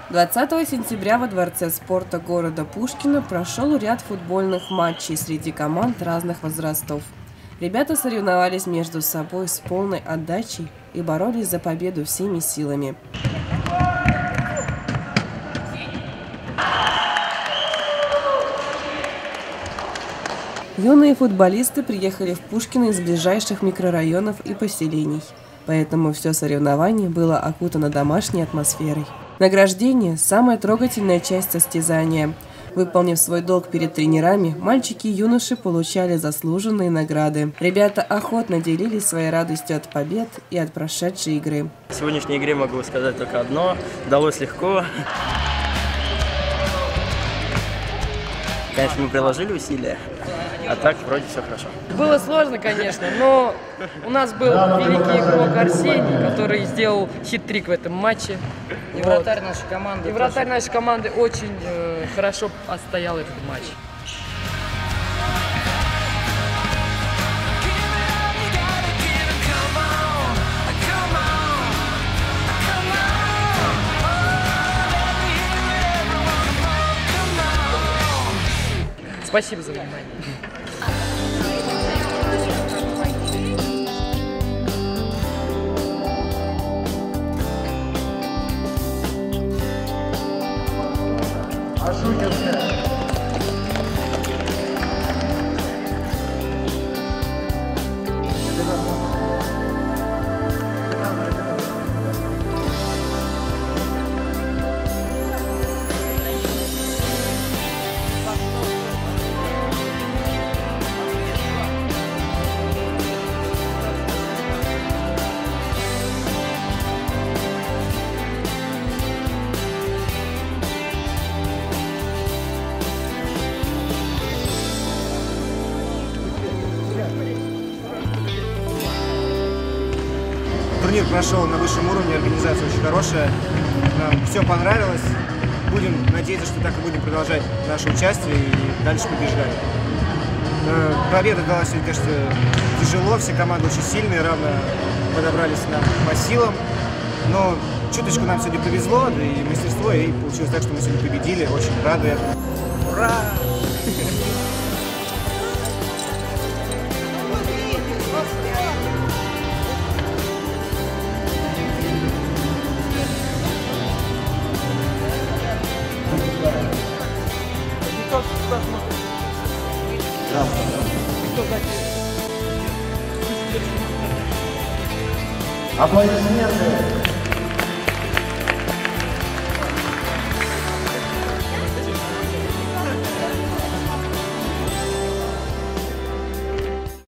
20 сентября во Дворце спорта города Пушкина прошел ряд футбольных матчей среди команд разных возрастов. Ребята соревновались между собой с полной отдачей и боролись за победу всеми силами. Юные футболисты приехали в Пушкино из ближайших микрорайонов и поселений, поэтому все соревнование было окутано домашней атмосферой. Награждение – самая трогательная часть состязания. Выполнив свой долг перед тренерами, мальчики и юноши получали заслуженные награды. Ребята охотно делились своей радостью от побед и от прошедшей игры. В сегодняшней игре могу сказать только одно – далось легко. Конечно, мы приложили усилия, а так вроде все хорошо. Было сложно, конечно, но у нас был великий игрок Арсений, который сделал хит-трик в этом матче. И вратарь нашей команды. И вратарь нашей команды очень хорошо отстоял этот матч. Спасибо за внимание. Турнир прошел на высшем уровне, организация очень хорошая, нам все понравилось. Будем надеяться, что так и будем продолжать наше участие и дальше побеждать. Победа далась, конечно, тяжело, все команды очень сильные, равно подобрались нам по силам, но чуточку нам сегодня повезло, да и мастерство, и получилось так, что мы сегодня победили, очень рады этому. Ура! Аплодисменты.